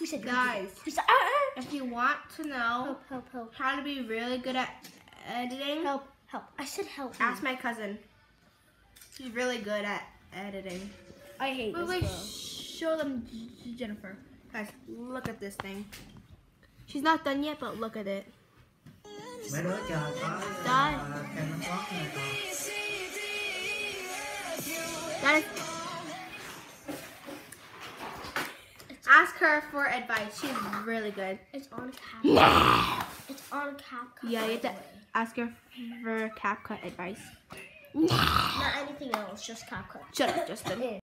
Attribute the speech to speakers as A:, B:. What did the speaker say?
A: Guys, if you want to know
B: Help.
A: how to be really good at editing,
B: Help. I said help.
A: ask my cousin. She's really good at editing.
B: I hate this
C: Wait,
B: girl.
C: show them Jennifer.
A: Guys, look at this thing. She's not done yet, but look at it.
D: Mấy đứa chờ có
A: Done.
D: camera box này còn.
A: That is. Ask her for advice. She's really good.
B: It's on CapCut. It's on CapCut.
A: Yeah, you have to ask her for CapCut advice.
B: Not anything else, just CapCut.
A: Shut up, Justin.